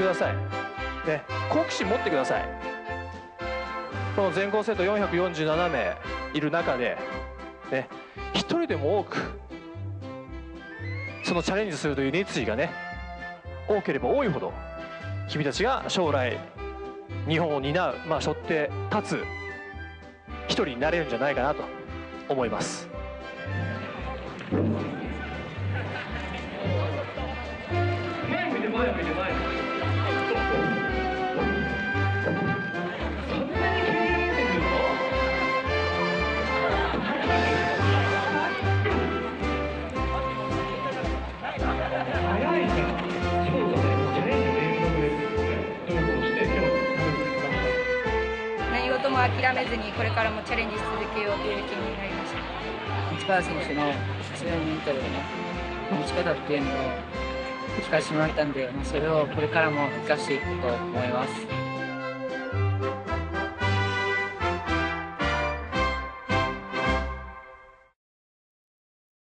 ください。ね、好奇心持ってください。この全校生徒447名いる中で、ね、一人でも多くそのチャレンジするという熱意がね、多ければ多いほど君たちが将来日本を担う、背負って立つ一人になれるんじゃないかなと思います。前向いて前向いて前向いて。 何事も諦めずにこれからもチャレンジし続けようという気になりました。 市川選手の強いメンタルの持ち方っていうのを聞かせてもらったんで、それをこれからも生かしていくと思います。